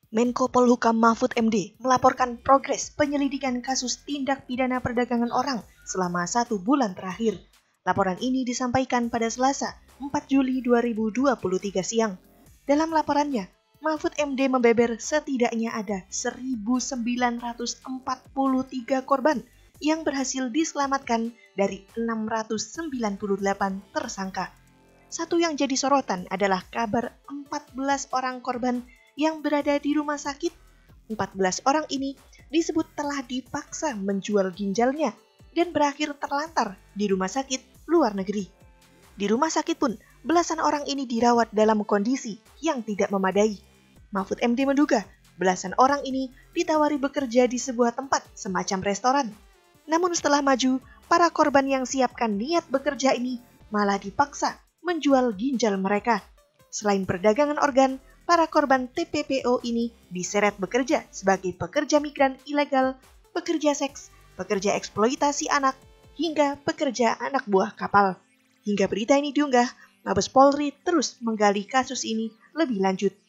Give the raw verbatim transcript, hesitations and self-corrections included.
Menko Polhukam Mahfud M D melaporkan progres penyelidikan kasus tindak pidana perdagangan orang selama satu bulan terakhir. Laporan ini disampaikan pada Selasa, empat Juli dua ribu dua puluh tiga siang. Dalam laporannya, Mahfud M D membeber setidaknya ada seribu sembilan ratus empat puluh tiga korban yang berhasil diselamatkan dari enam ratus sembilan puluh delapan tersangka. Satu yang jadi sorotan adalah kabar empat belas orang korban yang berada di rumah sakit. empat belas orang ini disebut telah dipaksa menjual ginjalnya dan berakhir terlantar di rumah sakit luar negeri. Di rumah sakit pun, belasan orang ini dirawat dalam kondisi yang tidak memadai. Mahfud M D menduga belasan orang ini ditawari bekerja di sebuah tempat semacam restoran. Namun setelah maju, para korban yang siapkan niat bekerja ini malah dipaksa menjual ginjal mereka. Selain perdagangan organ, para korban T P P O ini diseret bekerja sebagai pekerja migran ilegal, pekerja seks, pekerja eksploitasi anak, hingga pekerja anak buah kapal. Hingga berita ini diunggah, Mabes Polri terus menggali kasus ini lebih lanjut.